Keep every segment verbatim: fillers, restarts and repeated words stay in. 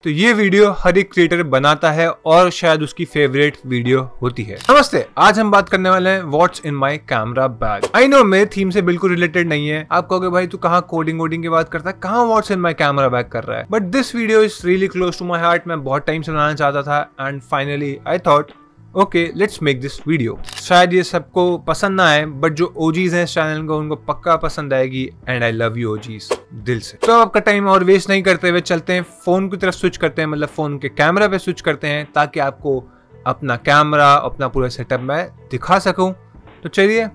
तो ये वीडियो हर एक क्रिएटर बनाता है और शायद उसकी फेवरेट वीडियो होती है। नमस्ते, आज हम बात करने वाले हैं what's in my camera bag. I know मेरे थीम से बिल्कुल रिलेटेड नहीं है। आप कहोगे भाई तू कहाँ कोडिंग वोडिंग की बात करता है, कहाँ what's in my camera bag कर रहा है। But this video is really close to my heart. मैं बहुत टाइम से बनाना चाहता था and finally I thought okay let's make this video. शायद ये सबको पसंद ना आए बट जो ओजीज हैं इस चैनल को उनको पक्का पसंद आएगी and I love you OGs दिल से। तो आपका टाइम और वेस्ट नहीं करते हुए चलते हैं फोन की तरफ स्विच करते हैं, मतलब फोन के कैमरा पे स्विच करते हैं ताकि आपको अपना कैमरा अपना पूरा सेटअप मैं दिखा सकूं। तो चलिए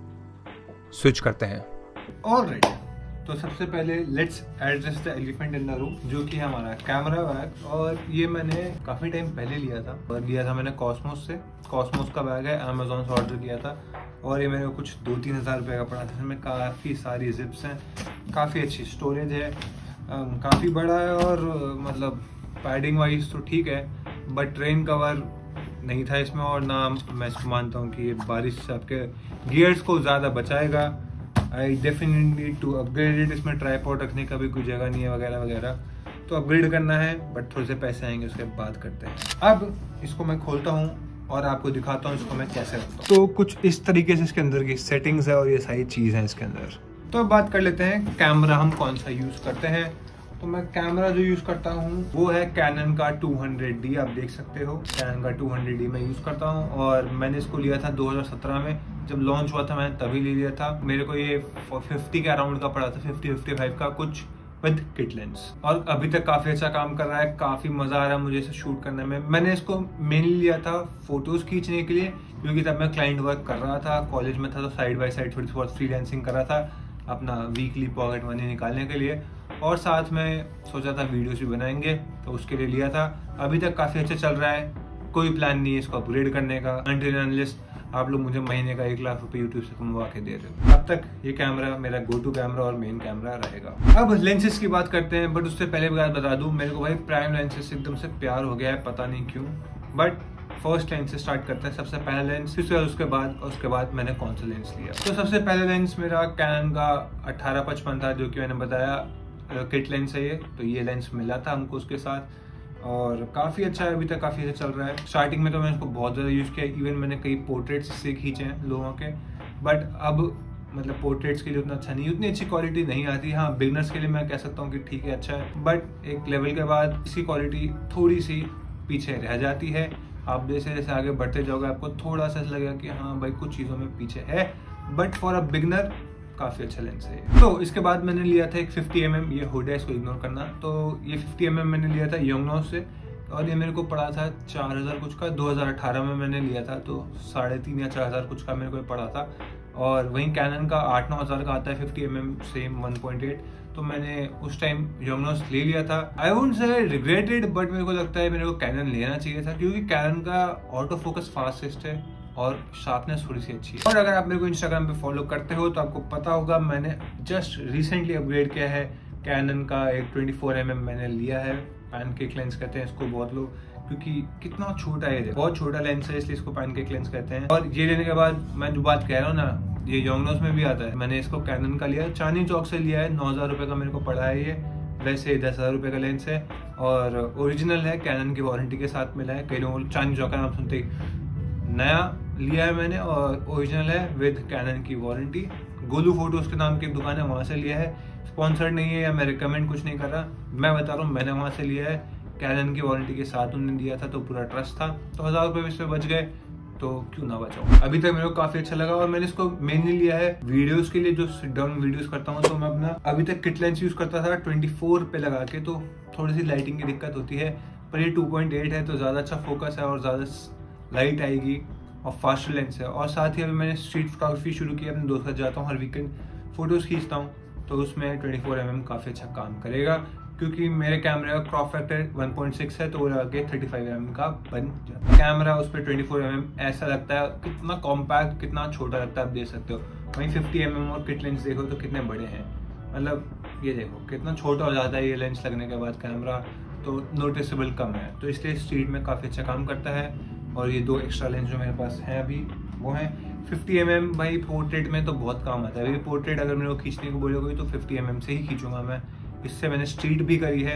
स्विच करते हैं। ऑलराइट, तो सबसे पहले let's address the elephant in the room, जो कि हमारा कैमरा बैग। और ये मैंने काफ़ी टाइम पहले लिया था और लिया था मैंने कॉस्मोस से। कॉस्मोस का बैग है, अमेजोन से ऑर्डर किया था और ये मेरे को कुछ दो तीन हज़ार रुपये का पड़ा था। इसमें काफ़ी सारी जिप्स हैं, काफ़ी अच्छी स्टोरेज है, काफ़ी बड़ा है और मतलब पैडिंग वाइज तो ठीक है बट ट्रेन कवर नहीं था इसमें। और ना मैं इसको मानता हूँ कि ये बारिश से आपके गियर्स को ज़्यादा बचाएगा। I definitely to upgrade it. इसमें ट्राईपॉड रखने का भी कोई जगह नहीं है वगैरह वगैरह, तो अपग्रेड करना है बट थोड़े से पैसे आएंगे उसके बाद करते हैं। अब इसको मैं खोलता हूँ और आपको दिखाता हूँ इसको मैं कैसे रखता हूँ। तो कुछ इस तरीके से इसके अंदर की सेटिंग्स है और ये सारी चीज़ है इसके अंदर। तो अब बात कर लेते हैं कैमरा हम कौन सा यूज़ करते हैं। तो मैं कैमरा जो यूज़ करता हूँ वो है कैनन का टू हंड्रेड डी। आप देख सकते हो कैनन का टू हंड्रेड डी मैं यूज़ करता हूँ और मैंने इसको लिया था दो हज़ार सत्रह में। जब लॉन्च हुआ था मैंने तभी ले लिया था। मेरे को ये पचास के अराउंड का पड़ा था, पचास पचपन का कुछ विद किट लेंस। और अभी तक काफ़ी अच्छा काम कर रहा है, काफ़ी मज़ा आ रहा है मुझे इसे शूट करने में। मैंने इसको मेनली लिया था फोटोज़ खींचने के लिए क्योंकि तब मैं क्लाइंट वर्क कर रहा था, कॉलेज में था, तो साइड बाई साइड थोड़ी बहुत फ्रीलांसिंग कर रहा था अपना वीकली पॉकेट मनी निकालने के लिए। और साथ में सोचा था वीडियोस भी बनाएंगे तो उसके लिए लिया था। अभी तक काफ़ी अच्छा चल रहा है, कोई प्लान नहीं है इसको अपग्रेड करने का अनटिल अनलेस आप लोग मुझे महीने का एक लाख रुपए यूट्यूब से कमवा के दे रहे हो। अब तक ये कैमरा मेरा गो टू कैमरा और मेन कैमरा रहेगा। अब लेंसेज की बात करते हैं बट उससे पहले बात बता दूं, मेरे को भाई प्राइम लेंसेज से एकदम से प्यार हो गया है, पता नहीं क्यों। बट फर्स्ट लेंस से स्टार्ट करते हैं। सबसे पहला लेंस, फिर उसके बाद उसके बाद मैंने कौन सा लेंस लिया। तो सबसे पहला लेंस मेरा कैनन का अठारह पचपन था, जो कि मैंने बताया किट लेंस है ये। तो ये लेंस मिला था हमको उसके साथ और काफ़ी अच्छा है, अभी तक काफ़ी अच्छा चल रहा है। स्टार्टिंग में तो मैंने इसको बहुत ज़्यादा यूज़ किया, इवन मैंने कई पोर्ट्रेट्स से खींचे हैं लोगों के। बट अब मतलब पोर्ट्रेट्स के लिए उतना अच्छा नहीं, उतनी अच्छी क्वालिटी नहीं आती। हाँ, बिगनर्स के लिए मैं कह सकता हूँ कि ठीक है, अच्छा है, बट एक लेवल के बाद इसकी क्वालिटी थोड़ी सी पीछे रह जाती है। आप जैसे जैसे आगे बढ़ते जाओगे आपको थोड़ा सा लगेगा कि हाँ भाई कुछ चीज़ों में पीछे है, बट फॉर अ बिगनर काफ़ी अच्छा लेंस है। तो इसके बाद मैंने लिया था एक फिफ्टी एम एम, ये हुड है इसको इग्नोर करना। तो ये फिफ्टी एम एम मैंने लिया था योंगनोस से और ये मेरे को पड़ा था चार हज़ार कुछ का। दो हज़ार अठारह में मैंने लिया था तो साढ़े तीन या चार हज़ार कुछ का मेरे को पड़ा था। और वहीं कैनन का आठ नौ हज़ार का आता है fifty M M same one point eight. तो मैंने उस टाइम योंगनोस ले लिया था। I wouldn't say regretted but मेरे को लगता है मेरे को कैनन लेना चाहिए था क्योंकि कैनन का ऑटो फोकस फास्टेस्ट है और शार्पनेस थोड़ी सी अच्छी है। और अगर आप मेरे को इंस्टाग्राम पे फॉलो करते हो तो आपको पता होगा मैंने जस्ट रिसेंटली अपग्रेड किया है। कैनन का एक ट्वेंटी फोर एम एम मैंने लिया है, पैनकेक लेंस कहते हैं इसको बहुत लोग, क्योंकि कितना छोटा है ये, बहुत छोटा लेंस है इसलिए इसको पैनकेक लेंस कहते हैं। और ये लेने के बाद मैं जो बात कह रहा हूँ ना, ये योंगनोस में भी आता है। मैंने इसको कैनन का लिया, चांदनी चौक से लिया है, नौ हज़ार रुपये का मेरे को पड़ा है ये। वैसे दस हज़ार रुपये का लेंस है और ओरिजिनल है, कैनन की वारंटी के साथ मिला है। कई लोग चांदनी चौक का नाम सुनते ही, नया लिया है मैंने और ओरिजिनल है विद कैनन की वारंटी। गोलू फोटोज के नाम की दुकान है, वहाँ से लिया है। स्पॉन्सर्ड नहीं है या मैं रिकमेंड कुछ नहीं कर रहा, मैं बता रहा हूँ मैंने वहाँ से लिया है। कैनन की वारंटी के साथ उन्होंने दिया था तो पूरा ट्रस्ट था, तो हज़ार रुपये इसमें बच गए तो क्यों ना बचाओ। अभी तक मेरे को काफ़ी अच्छा लगा और मैंने इसको मेनली लिया है वीडियोस के लिए, जो सिट डाउन वीडियोस करता हूँ। तो मैं अपना अभी तक किट लेंस यूज़ करता था ट्वेंटी फोर पे लगा के, तो थोड़ी सी लाइटिंग की दिक्कत होती है। पर ये टू पॉइंट एट है तो ज़्यादा अच्छा फोकस है और ज़्यादा लाइट आएगी और फास्ट लेंस है। और साथ ही अभी मैंने स्ट्रीट फोटोग्राफी शुरू की, अपने दोस्त के साथ जाता हूँ, हर वीकेंड फोटोज़ खींचता हूँ, तो उसमें ट्वेंटी फोर एम एम काफ़ी अच्छा काम करेगा क्योंकि मेरे कैमरे का crop factor one point six है तो वो आगे थर्टी फाइव एम एम का बन जाता है। कैमरा उस पर ट्वेंटी फोर एम एम ऐसा लगता है, कितना कॉम्पैक्ट कितना छोटा लगता है आप देख सकते हो। वहीं फिफ्टी एम एम और किट लेंस देखो तो कितने बड़े हैं, मतलब ये देखो कितना छोटा हो जाता है ये लेंस लगने के बाद कैमरा, तो नोटिसेबल कम है। तो इसलिए स्ट्रीट में काफ़ी अच्छा काम करता है। और ये दो एक्स्ट्रा लेंस जो मेरे पास हैं अभी वो हैं फिफ्टी एम एम। भाई पोर्ट्रेट में तो बहुत काम आता है। अभी पोर्ट्रेट अगर मेरे को खींचने को बोलोगे तो फिफ्टी एम एम से ही खींचूंगा मैं। इससे मैंने स्ट्रीट भी करी है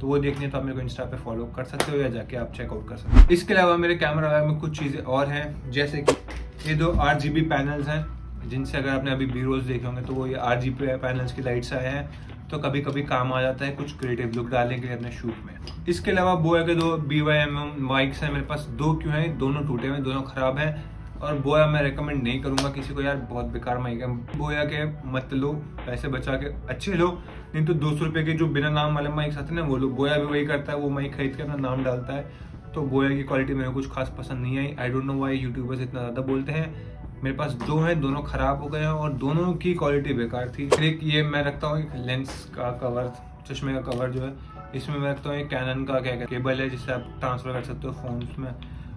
तो वो देखनी है तो आप मेरे को इंस्टा पे फॉलो कर सकते हो या जाके आप चेकआउट कर सकते हो। इसके अलावा मेरे कैमरा बैग में कुछ चीज़ें और हैं, जैसे कि ये दो आर जी बी पैनल्स हैं, जिनसे अगर आपने अभी बीरोज देखे होंगे तो वो ये आर जी बी पैनल्स की लाइट्स आए हैं, तो कभी कभी काम आ जाता है कुछ क्रिएटिव लुक डालने के लिए अपने शूट में। इसके अलावा बोया के दो B Y M M mics हैं मेरे पास, दो क्यों हैं, दोनों टूटे हुए, दोनों खराब हैं, और बोया मैं रेकमेंड नहीं करूंगा किसी को यार, बहुत बेकार माइक है। बोया के मत लो, पैसे बचा के अच्छे लो, नहीं तो दो सौ रुपये के जो बिना नाम वाले माइक्स आते हैं ना वो लो। बोया भी वही करता है, वो माइक खरीद के अपना नाम डालता है, तो बोया की क्वालिटी मेरे को कुछ खास पसंद नहीं आई। I don't know why YouTubers इतना ज़्यादा बोलते हैं। मेरे पास दो हैं, दोनों खराब हो गए हैं और दोनों की क्वालिटी बेकार थी। एक ये मैं रखता हूँ एक लेंस का कवर, चश्मे का कवर जो है, इसमें मैं रखता हूँ एक कैनन का क्या केबल है जिससे आप ट्रांसफर कर सकते हो फोन में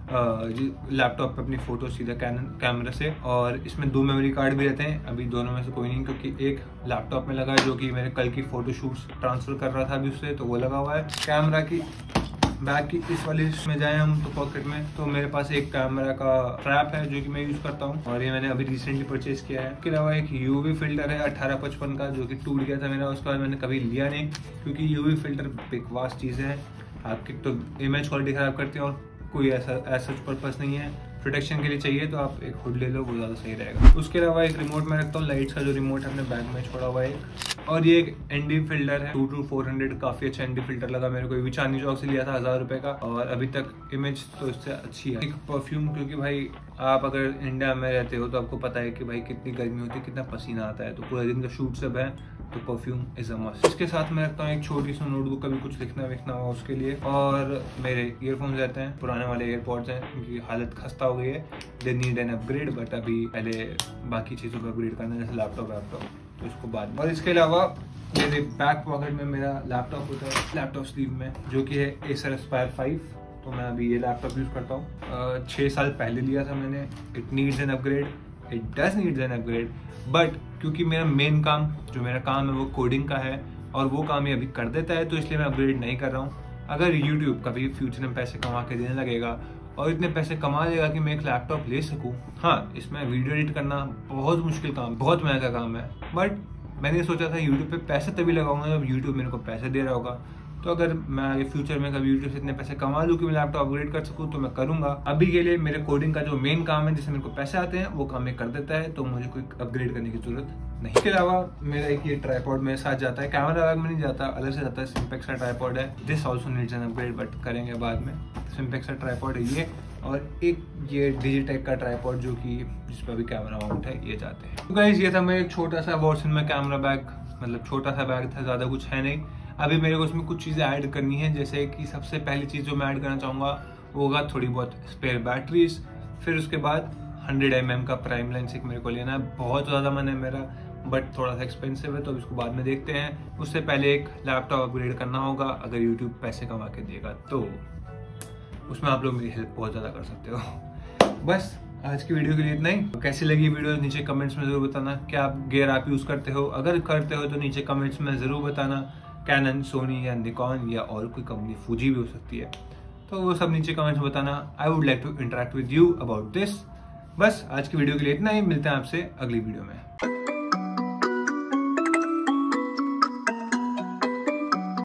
लैपटॉप पे अपनी फोटो सीधा कैनन कैमरा से, और इसमें दो मेमोरी कार्ड भी रहते हैं। अभी दोनों में से कोई नहीं, क्योंकि एक लैपटॉप में लगा है जो कि मेरे कल की फोटो शूट्स ट्रांसफर कर रहा था अभी उससे, तो वो लगा हुआ है। कैमरा की बैग की इस वाली में जाए हम तो पॉकेट में, तो मेरे पास एक कैमरा का ट्रैप है जो कि मैं यूज करता हूँ, और ये मैंने अभी रिसेंटली परचेज किया है। इसके अलावा एक यूवी फिल्टर है अठारह पचपन का, जो कि टूट गया था मेरा, उसके बाद मैंने कभी लिया नहीं, क्योंकि यूवी फिल्टर बेकवास चीज़ है, आपकी तो इमेज क्वालिटी खराब करती है और कोई ऐसा ऐसा पर्पस नहीं है। प्रोटेक्शन के लिए चाहिए तो आप एक हुड ले लो, वो ज़्यादा सही रहेगा। उसके अलावा एक रिमोट में रखता हूँ, लाइट्स का जो रिमोट है अपने बैग में छोड़ा हुआ है एक, और ये एक एनडी फिल्टर है टू टू फोर हंड्रेड, काफ़ी अच्छा एनडी फिल्टर लगा मेरे को, भी चांदनी चौक से लिया था हज़ार रुपये का, और अभी तक इमेज तो इससे अच्छी है। एक परफ्यूम, क्योंकि भाई आप अगर इंडिया में रहते हो तो आपको पता है कि भाई कितनी गर्मी होती है, कितना पसीना आता है, तो पूरा दिन का शूट सब है, तो परफ्यूम इज अ मस्ट। इसके साथ मैं रखता हूँ एक छोटी सी नोटबुक, कभी कुछ लिखना विखना हो उसके लिए, और मेरे ईयरफोन्स रहते हैं, पुराने वाले एयरपॉड्स हैं, उनकी हालत खस्ता हो गई है, they need an upgrade, but अभी पहले बाकी चीज़ों को अपग्रेड करना है, जैसे लैपटॉप वैपटॉप, तो इसको बाद में। और इसके अलावा मेरे बैक पॉकेट में मेरा लैपटॉप होता है, लैपटॉप स्लीव में, जो कि है एसर एस्पायर फाइव, तो मैं अभी ये लैपटॉप यूज़ करता हूँ। छः साल पहले लिया था मैंने। It needs an upgrade, it does needs an upgrade, but क्योंकि मेरा मेन काम जो मेरा काम है वो कोडिंग का है, और वो काम ये अभी कर देता है, तो इसलिए मैं अपग्रेड नहीं कर रहा हूँ। अगर यूट्यूब कभी फ्यूचर में पैसे कमा के देने लगेगा और इतने पैसे कमा लेगा कि मैं एक लैपटॉप ले सकूँ, हाँ इसमें वीडियो एडिट करना बहुत मुश्किल काम, बहुत महंगा काम है, बट मैंने सोचा था यूट्यूब पे पैसे तभी लगाऊंगा जब यूट्यूब मेरे को पैसे दे रहा होगा। तो अगर मैं आगे फ्यूचर में कभी यूट्यूब से इतने पैसे कमा लूँ कि मैं लैपटॉप अपग्रेड कर सकूँ तो मैं करूँगा। अभी के लिए मेरे कोडिंग का जो मेन काम है जिससे मेरे को पैसे आते हैं वो काम मैं कर देता है, तो मुझे कोई अपग्रेड करने की जरूरत नहीं। इसके अलावा मेरा एक ये ट्राइपॉड मेरे साथ जाता है, कैमरा बैग में नहीं जाता, अलग से जाता है, सिम्पेक्स का ट्राइपॉड है। This also needs an upgrade, but करेंगे बाद में। सिम्पेक्स का ट्राइपॉड है ये, और एक ये डिजिटेक का ट्राइपॉड जो कि जिस पर अभी कैमरा माउंट है, ये जाते हैं। तो गाइस ये था मेरा एक छोटा सा वॉट्सन में कैमरा बैग, मतलब छोटा सा बैग था, ज़्यादा कुछ है नहीं। अभी मेरे को उसमें कुछ चीज़ें ऐड करनी है, जैसे कि सबसे पहली चीज़ जो मैं ऐड करना चाहूँगा वो होगा थोड़ी बहुत स्पेयर बैटरीज, फिर उसके बाद हंड्रेड एम एम का प्राइम लेंस एक मेरे को लेना है, बहुत ज़्यादा मन है मेरा, बट थोड़ा सा एक्सपेंसिव है, तो इसको बाद में देखते हैं। उससे पहले एक लैपटॉप अपग्रेड करना होगा, अगर यूट्यूब पैसे कमा के देगा तो उसमें आप लोग मेरी हेल्प बहुत ज़्यादा कर सकते हो। बस आज की वीडियो के लिए इतना ही। कैसी लगी वीडियो नीचे कमेंट्स में ज़रूर बताना। क्या आप गियर आप यूज़ करते हो? अगर करते हो तो नीचे कमेंट्स में ज़रूर बताना। कैनन, सोनी या निकॉन या और कोई कंपनी, फूजी भी हो सकती है, तो वो सब नीचे कमेंट्स में बताना। I would like to interact with you about this. बस आज की वीडियो के लिए इतना ही, मिलते हैं आपसे अगली वीडियो में।